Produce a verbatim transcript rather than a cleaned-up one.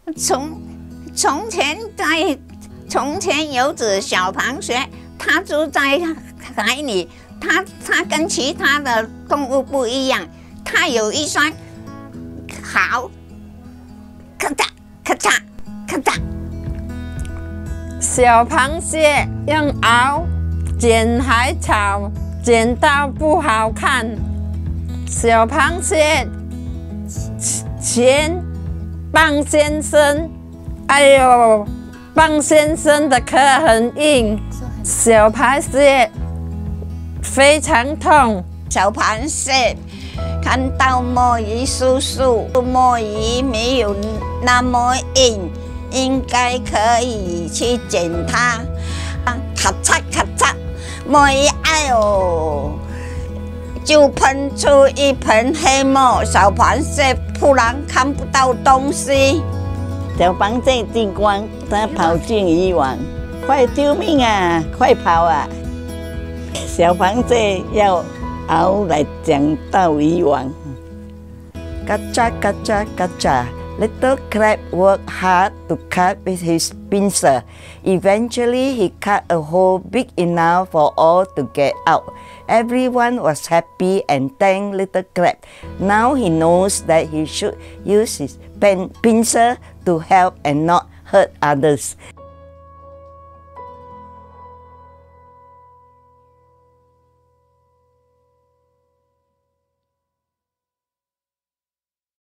从从前在从前有只小螃蟹，它住在海里，它它跟其他的动物不一样，它有一双好，咔嚓咔嚓咔嚓。 小螃蟹用螯捡海草，捡到不好看。小螃蟹前棒先生，哎呦，棒先生的壳很硬，小螃蟹非常痛。 小螃蟹看到墨鱼叔叔，墨鱼没有那么硬，应该可以去捡它。咔嚓咔嚓，墨鱼哎呦，就喷出一盆黑墨，小螃蟹突然看不到东西。 小螃蟹惊慌，它跑进渔网，快救命啊！快跑啊！小螃蟹要螯来抢到渔网。嘎嚓嘎嚓嘎嚓 Little crab worked hard to cut with his pincer. Eventually, he cut a hole big enough for all to get out. Everyone was happy and thanked Little Crab. Now he knows that he should use his pen pincer to help and not hurt others.